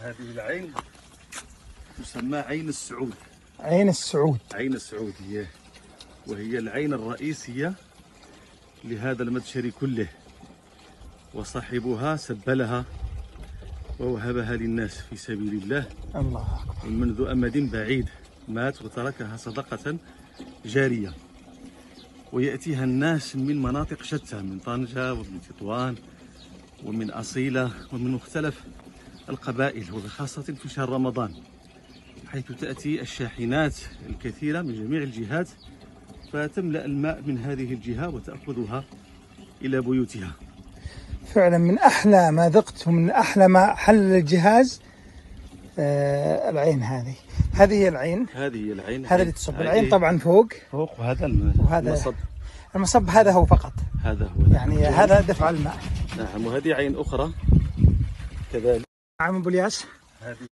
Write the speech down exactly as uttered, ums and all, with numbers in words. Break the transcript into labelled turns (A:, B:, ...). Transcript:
A: هذه العين تسمى عين السعود.
B: عين السعود.
A: عين السعود هي وهي العين الرئيسية لهذا المدشر كله، وصاحبها سبلها ووهبها للناس في سبيل الله.
B: الله أكبر.
A: منذ أمد بعيد مات وتركها صدقة جارية، ويأتيها الناس من مناطق شتى، من طنجة ومن تطوان ومن أصيلة ومن مختلف القبائل، وبخاصة في شهر رمضان، حيث تأتي الشاحنات الكثيرة من جميع الجهات فتملأ الماء من هذه الجهة وتأخذها إلى بيوتها.
B: فعلا من أحلى ما ذقت ومن أحلى ما حل الجهاز آه العين هذه. هذه هي العين.
A: هذه هي العين.
B: هذا اللي تصب العين طبعا فوق.
A: فوق وهذا
B: وهذا
A: المصب.
B: المصب هذا هو فقط.
A: هذا هو.
B: يعني هذا دفع الماء.
A: نعم. وهذه عين أخرى كذلك.
B: نعم أبو الياس.
A: هذه